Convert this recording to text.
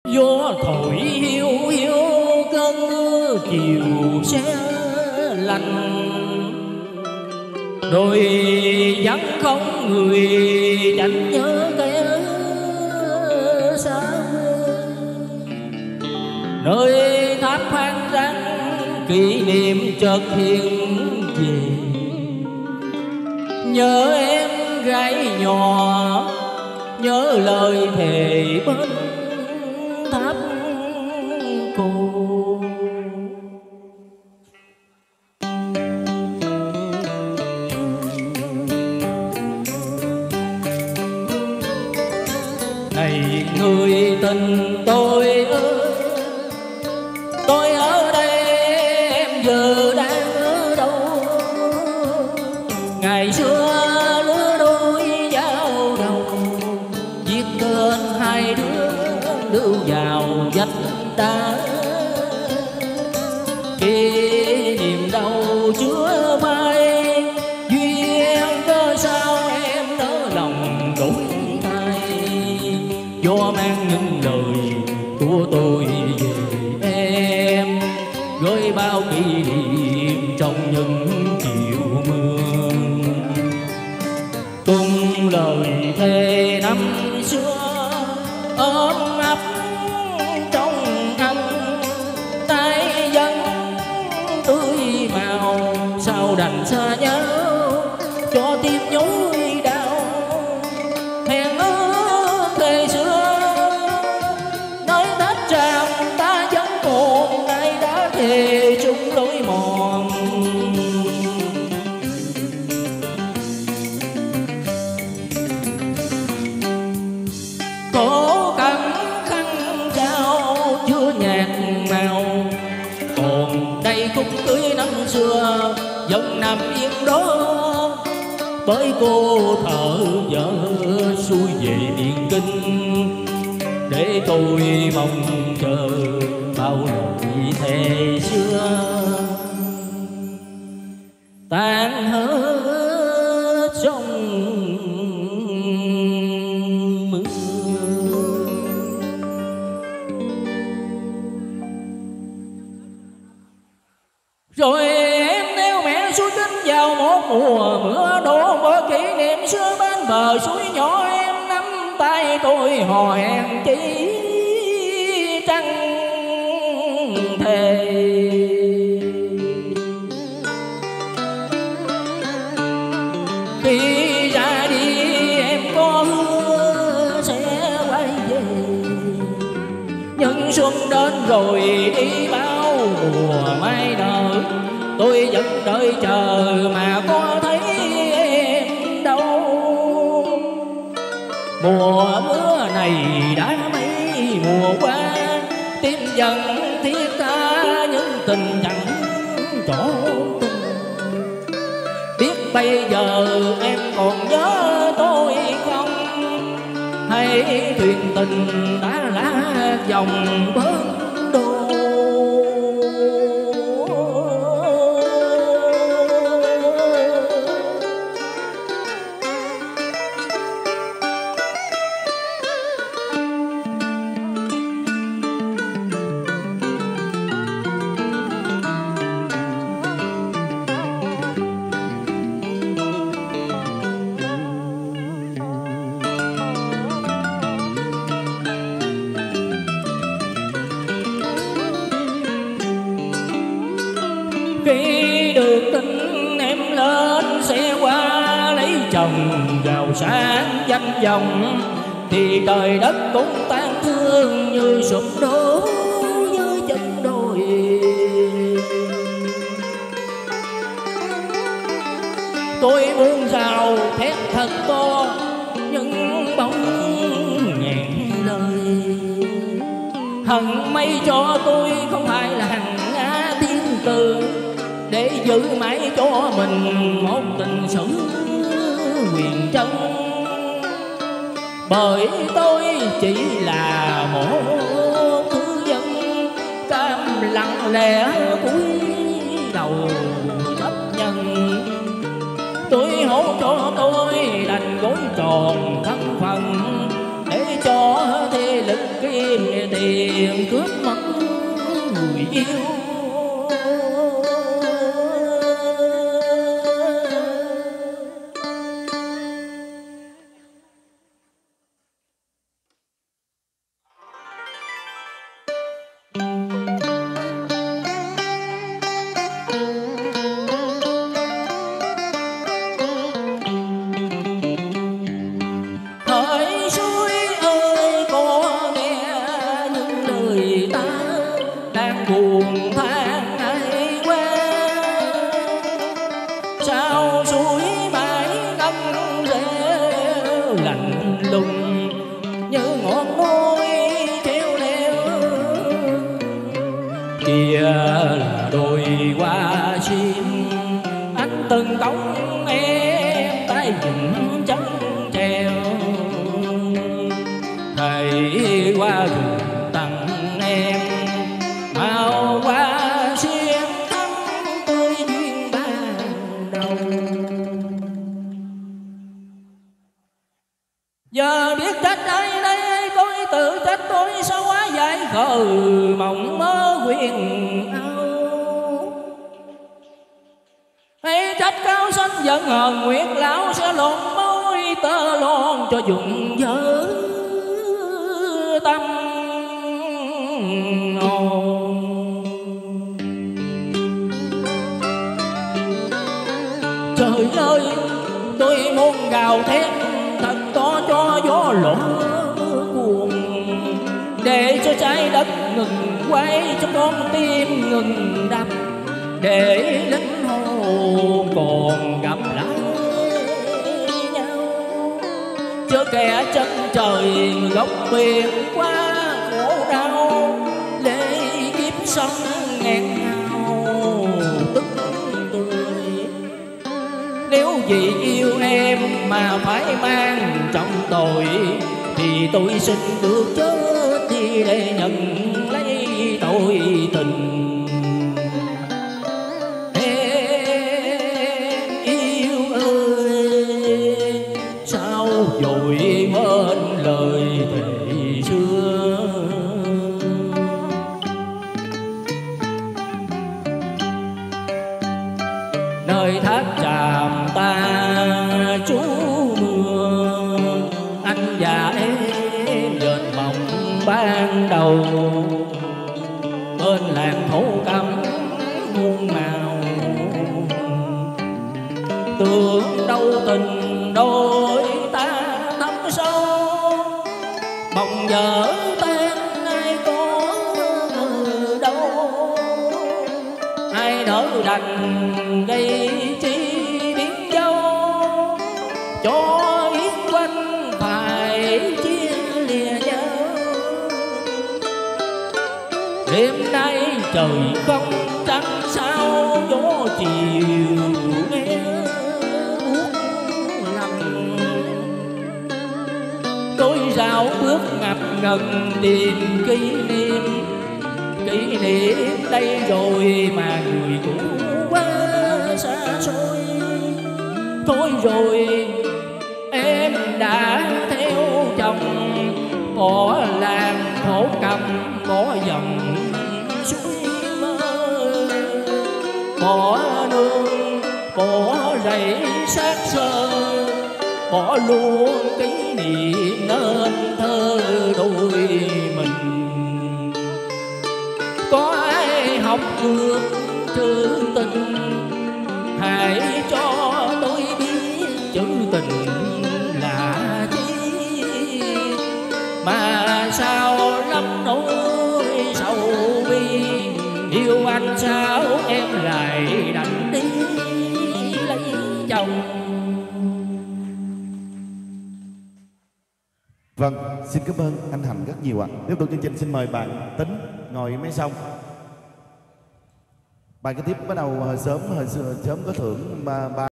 Gió thổi hiu hiu cơn mưa chiều sẽ lạnh, đôi vắng không người chẳng nhớ kẻ xa. Nơi tháp hoang vắng kỷ niệm chợt hiện về, nhớ em gái nhỏ, nhớ lời thề bên tháp cô. Này người tình tôi ơi, tôi ở đây em giờ đang ở đâu? Ngày xưa lứa đôi giao đầu, viết tên hai đứa đưa vào vách đá. Kỷ niệm đâu chưa phai, duyên cơ sao em nỡ lòng đổi thay. Gió mang những lời của tôi về em, gửi bao kỷ niệm trong những chiều mưa. Tung lời thề năm xưa ôm ấp trong anh, tay vẫn tươi màu. Sao đành xa nhau cho tim nhói đau, hẹn ước thời xưa nói tết rằng ta vẫn còn ngày đã thề chung lối mòn. Cổ cẩn khăn trao chưa nhạt màu, còn đây khúc cưới năm xưa vẫn nằm yên đó. Bởi cô thợ vợ xuôi về Điện Kinh, để tôi mong chờ bao lời thề xưa tan hết trong mưa. Rồi em neo mẹ suối kính vào một mùa mưa đổ, bởi kỷ niệm xưa bên bờ suối nhỏ em nắm tay tôi hò hẹn chỉ trăng thề. Khi ra đi em có hứa sẽ quay về, nhưng xuân đến rồi đi bao mùa mai nở. Tôi vẫn đợi chờ mà có thấy em đâu. Mùa mưa này đã mấy mùa qua, tim dần thiết tha những tình chẳng trọn tình. Biết bây giờ em còn nhớ tôi không, hay thuyền tình đã lá dòng bến đô. Khi được tin em lên xe qua lấy chồng giàu sang danh vọng, thì trời đất cũng tan thương như sụp đổ như chân đồi. Tôi muốn giàu thét thật to nhưng bỗng nghẹn lời. Hằng mây cho tôi không phải là hằng ngã tiếng từ, để giữ mãi cho mình một tình sự huyền chân. Bởi tôi chỉ là một thứ dân cam lặng lẽ cúi đầu chấp nhận. Tôi hổ cho tôi đành gối tròn thân phận, để cho thế lực kim tiền cướp mất người yêu. Buồn than ai qua sao suối mãi ngâm rêu lạnh lùng như ngọn môi treo leo. Kia là đôi hoa sim anh từng cõng em tay dựng chân treo. Thầy qua rừng tặng em màu hoa xiêm thắm tươi duyên ban đầu. Giờ biết trách ai đây tôi tự trách tôi sao quá dại khờ mộng mơ quyền áo. Hay trách cao xanh giận hờn nguyệt lão sẽ lột môi tơ lon cho dụng dở tâm. Trời ơi tôi muốn gào thét thật to cho gió lỗ cuồng, để cho trái đất ngừng quay, cho con tim ngừng đập, để linh hồn còn gặp lại nhau. Chớ kẻ chân trời góc biển qua khổ đau, lệ kiếp sống nghẹn ngào tức tươi. Nếu vì yêu em mà phải mang trong tội, thì tôi xin được chết đi để nhận lấy tội tình. Em yêu ơi sao vội quên lời thề xưa. Nơi thác tràm ta trú mưa, anh và em dệt mộng ban đầu. Bên làng thổ cẩm muôn màu, tưởng đâu tình đôi ta thắm sâu. Bồng vỡ tan ai có ở đâu, ai nỡ đành gây chi biến dâu. Cho yết quanh phải chia lìa nhau. Đêm nay trời không trăng sao, gió chiều nghe buốt lạnh. Tôi rào bước ngập ngừng tìm kỷ niệm đây rồi mà người cũng quá xa xôi. Thôi rồi em đã theo chồng, bỏ làng thổ cẩm, bỏ dòng suối mơ, bỏ nương, bỏ rẫy xác xơ, bỏ luôn kỷ niệm nên thơ đôi mình. Có ai học được chữ tình, hãy cho tôi biết chữ tình là chi. Mà sao lắm nỗi sầu bi, yêu anh sao em lại đành đi lấy chồng. Vâng, xin cảm ơn anh Thành rất nhiều ạ. Tiếp tục chương trình xin mời bạn Tính ngồi máy xong. Bài kế tiếp bắt đầu hơi sớm có thưởng ba